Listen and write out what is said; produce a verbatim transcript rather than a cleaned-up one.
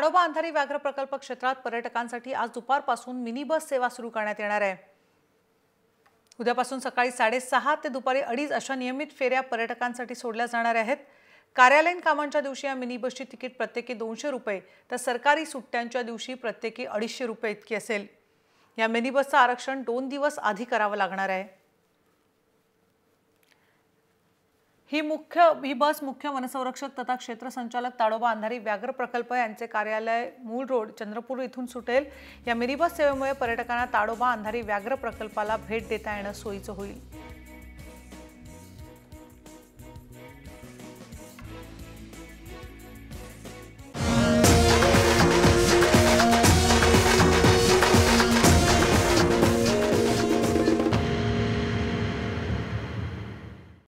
ताडोबा अंधारी व्याघ्र प्रकल्प क्षेत्रात पर्यटकांसाठी आज दुपारपासून मिनी बस सेवा सुरू करण्यात येणार आहे। उद्यापासून सकाळी साडेसहा ते दुपारी अडीच अशा नियमित फेऱ्या पर्यटकांसाठी सोडल्या जाणार आहेत। कार्यालयीन कामांच्या दिवशी या मिनी बसची तिकीट प्रत्येकी दोनशे रुपये तर सरकारी सुट्ट्यांच्या दिवशी प्रत्येकी अडीचशे रुपये इतकी असेल। या मिनी बसचं आरक्षण दोन दिवस आधी करावं लागणार आहे। ही मुख्य ही बस मुख्य वनसंरक्षक तथा क्षेत्र संचालक ताडोबा अंधारी व्याघ्र प्रकल्प यांचे कार्यालय मूळ रोड चंद्रपूर इथून सुटेल। या मिनी बस सेवेमुळे पर्यटकांना ताडोबा अंधारी व्याघ्र प्रकल्पाला भेट देता येणं सोयीचं होईल।